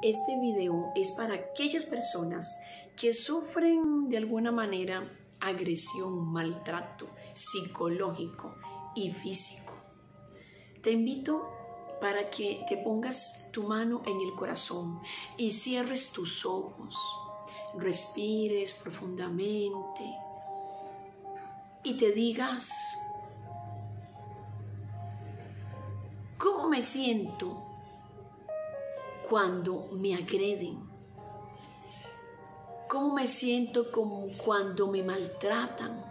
Este video es para aquellas personas que sufren de alguna manera agresión, maltrato psicológico y físico. Te invito para que te pongas tu mano en el corazón y cierres tus ojos, respires profundamente y te digas: ¿cómo me siento cuando me agreden? ¿Cómo me siento cuando me maltratan?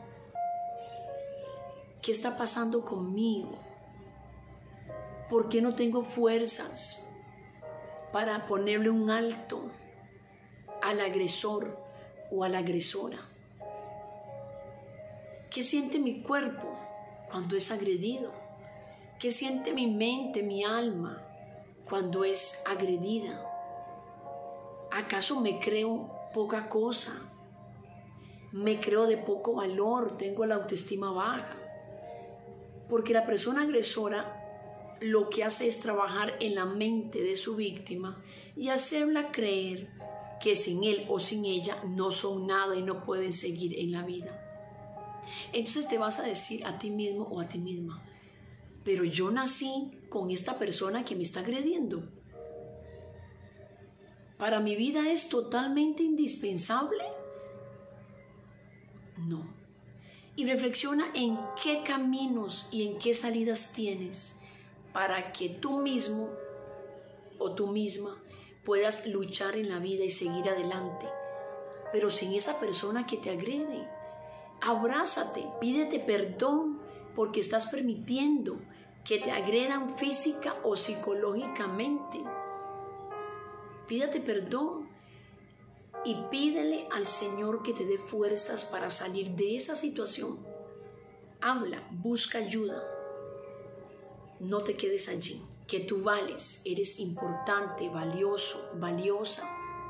¿Qué está pasando conmigo? ¿Por qué no tengo fuerzas para ponerle un alto al agresor o a la agresora? ¿Qué siente mi cuerpo cuando es agredido? ¿Qué siente mi mente, mi alma cuando es agredida? ¿Acaso me creo poca cosa? ¿Me creo de poco valor? ¿Tengo la autoestima baja? Porque la persona agresora lo que hace es trabajar en la mente de su víctima y hacerla creer que sin él o sin ella no son nada y no pueden seguir en la vida. Entonces te vas a decir a ti mismo o a ti misma: pero yo nací con esta persona que me está agrediendo. ¿Para mi vida es totalmente indispensable? No. Y reflexiona en qué caminos y en qué salidas tienes para que tú mismo o tú misma puedas luchar en la vida y seguir adelante, pero sin esa persona que te agrede. Abrázate, pídete perdón porque estás permitiendo que te agredan física o psicológicamente. Pídete perdón y pídele al Señor que te dé fuerzas para salir de esa situación. Habla, busca ayuda. No te quedes allí, que tú vales, eres importante, valioso, valiosa.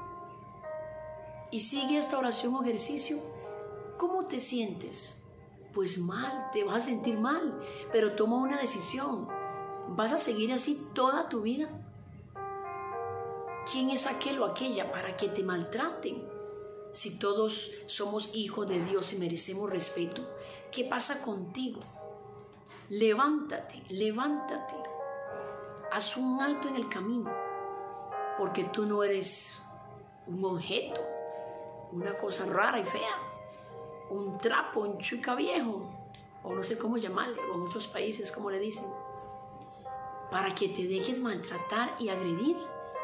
Y sigue esta oración o ejercicio. ¿Cómo te sientes? Pues mal, te vas a sentir mal, pero toma una decisión. ¿Vas a seguir así toda tu vida? ¿Quién es aquel o aquella para que te maltraten? Si todos somos hijos de Dios y merecemos respeto, ¿qué pasa contigo? Levántate, levántate. Haz un alto en el camino, porque tú no eres un objeto, una cosa rara y fea, un trapo, un chuica viejo, o no sé cómo llamarle, o en otros países como le dicen, para que te dejes maltratar y agredir.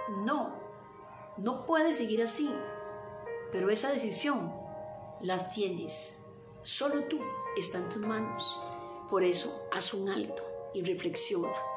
No puedes seguir así, pero esa decisión la tienes, solo tú, está en tus manos. Por eso haz un alto y reflexiona.